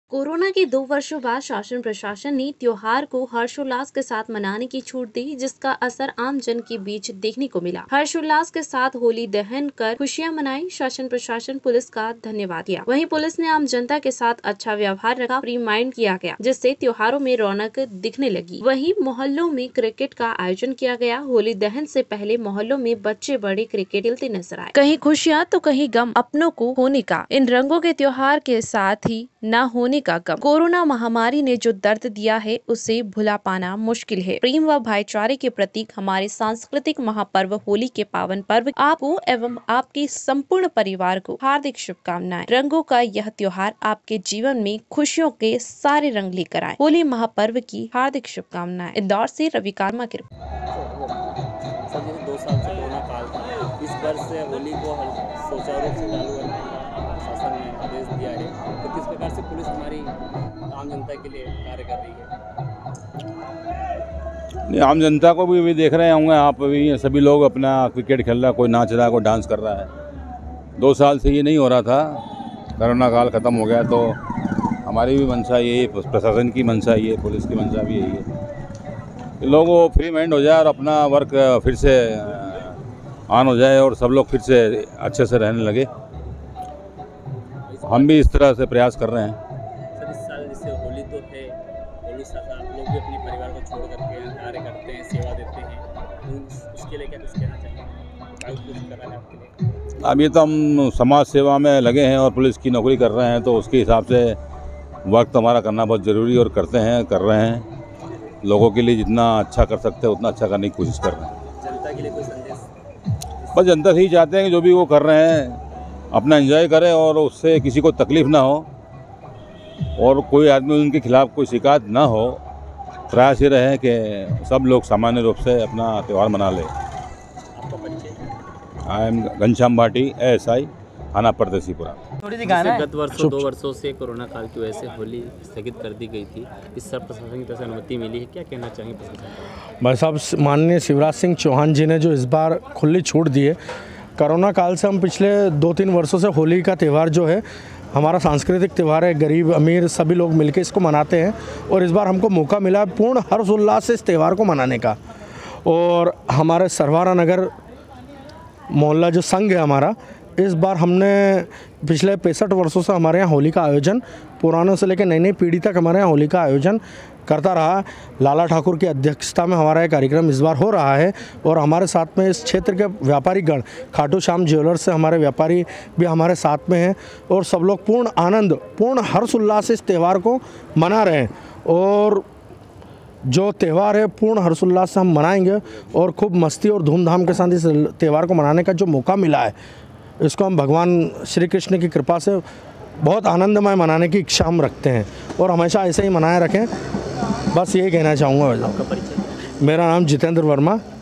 Corona के 2 वर्षों बाद शासन प्रशासन ने त्योहार को हर्षोल्लास के साथ मनाने की छूट दी, जिसका असर आम जन के बीच देखने को मिला। हर्षोल्लास के साथ होली दहन कर खुशियां मनाई। शासन प्रशासन पुलिस का धन्यवाद किया। वहीं पुलिस ने आम जनता के साथ अच्छा व्यवहार रखा, फ्री माइंड किया गया, जिससे त्योहारों में रौनक दिखने लगी। वहीं मोहल्लों में क्रिकेट का आयोजन किया गया। होली दहन से पहले मोहल्लों में बच्चे बड़े क्रिकेट खेलते नजर आए। कहीं खुशियाँ तो कहीं गम, अपनों को होने का। इन रंगों के त्योहार के साथ ही न होने का गम। कोरोना महामारी ने जो दर्द दिया है उसे भुला पाना मुश्किल है। प्रेम व भाईचारे के प्रतीक हमारे सांस्कृतिक महापर्व होली के पावन पर्व आपको एवं आपके संपूर्ण परिवार को हार्दिक शुभकामनाएं। रंगों का यह त्योहार आपके जीवन में खुशियों के सारे रंग लेकर आए। होली महापर्व की हार्दिक शुभकामनाएं। इंदौर से रवि कार्मा की सर, जैसे 2 साल से कोरोना काल था, इस वर्ष से होली को सुचारू रूप से चालू करने का शासन ने आदेश दिया है, तो किस प्रकार से पुलिस हमारी आम जनता के लिए कार्य कर रही है? नहीं, आम जनता को भी देख रहे होंगे आप भी, सभी लोग अपना क्रिकेट खेल रहा है, कोई नाच रहा है, कोई डांस कर रहा है। 2 साल से ये नहीं हो रहा था, कोरोना काल ख़त्म हो गया, तो हमारी भी मंशा यही है, प्रशासन की मंशा ये है, पुलिस की मंशा भी यही है कि लोग फ्री माइंड हो जाए और अपना वर्क फिर से ऑन हो जाए और सब लोग फिर से अच्छे से रहने लगे। हम भी इस तरह से प्रयास कर रहे हैं। सर, इस साल जैसे होली तो है, होली साथ आप लोग भी अपने परिवार को छोड़ करके कार्य करते हैं, सेवा देते हैं, तो उसके लिए क्या कुछ कहना चाहेंगे? कुछ करा है आपके लिए? अभी तो हम समाज सेवा में लगे हैं और पुलिस की नौकरी कर रहे हैं, तो उसके हिसाब से वक्त हमारा करना बहुत ज़रूरी और करते हैं, कर रहे हैं। लोगों के लिए जितना अच्छा कर सकते हैं उतना अच्छा करने की कोशिश कर रहे हैं। जनता के लिए कोई संदेश? बस जनता से ही चाहते हैं कि जो भी वो कर रहे हैं अपना एंजॉय करें और उससे किसी को तकलीफ़ ना हो और कोई आदमी उनके खिलाफ़ कोई शिकायत ना हो। प्रयास ये रहे कि सब लोग सामान्य रूप से अपना त्यौहार मना लें। आपका परिचय? I am Ghanshyam Bhati, ASI, थाना परदेसीपुरा। गत वर्षों 2 वर्षों से कोरोना काल की वजह से होली स्थगित कर दी गई थी, इस सब प्रशासन की तरफ से अनुमति मिली है, क्या कहना चाहेंगे प्रशासन? भाई साहब, माननीय शिवराज सिंह चौहान जी ने जो इस बार खुली छूट दी है, कोरोना काल से हम पिछले 2-3 वर्षों से होली का त्यौहार जो है हमारा सांस्कृतिक त्यौहार है, गरीब अमीर सभी लोग मिलकर इसको मनाते हैं और इस बार हमको मौका मिला पूर्ण हर्षोल्लास से इस त्यौहार को मनाने का। और हमारे सरवारा नगर मोहल्ला जो संघ है हमारा, इस बार हमने पिछले 65 वर्षों से हमारे यहाँ होली का आयोजन, पुरानों से लेकर नई नई पीढ़ी तक हमारे यहाँ होली का आयोजन करता रहा। लाला ठाकुर की अध्यक्षता में हमारा ये कार्यक्रम इस बार हो रहा है और हमारे साथ में इस क्षेत्र के व्यापारी गण, खाटू श्याम ज्वेलर्स से हमारे व्यापारी भी हमारे साथ में हैं और सब लोग पूर्ण आनंद, पूर्ण हर्षोल्लास से इस त्यौहार को मना रहे हैं। और जो त्यौहार है पूर्ण हर्षोल्लास से हम मनाएंगे और खूब मस्ती और धूमधाम के साथ इस त्यौहार को मनाने का जो मौका मिला है, इसको हम भगवान श्री कृष्ण की कृपा से बहुत आनंदमय मनाने की इच्छा हम रखते हैं और हमेशा ऐसे ही मनाए रखें। बस यही कहना चाहूँगा। आपका परिचय? मेरा नाम जितेंद्र वर्मा,